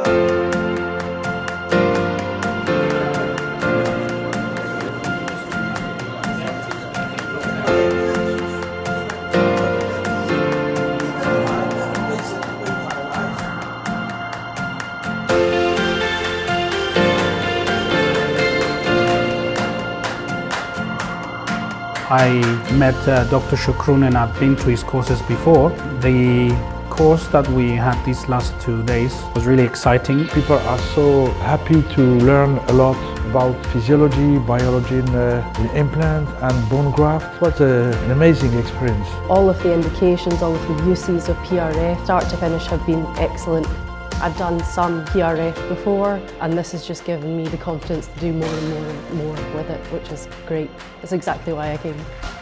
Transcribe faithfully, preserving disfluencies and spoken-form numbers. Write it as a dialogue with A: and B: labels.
A: I met uh, Doctor Choukroun and I've been to his courses before. The course that we had these last two days was really exciting.
B: People are so happy to learn a lot about physiology, biology in, uh, in implant and bone graft. It was a, an amazing experience.
C: All of the indications, all of the uses of P R F, start to finish, have been excellent. I've done some P R F before and this has just given me the confidence to do more and more and more with it, which is great. That's exactly why I came.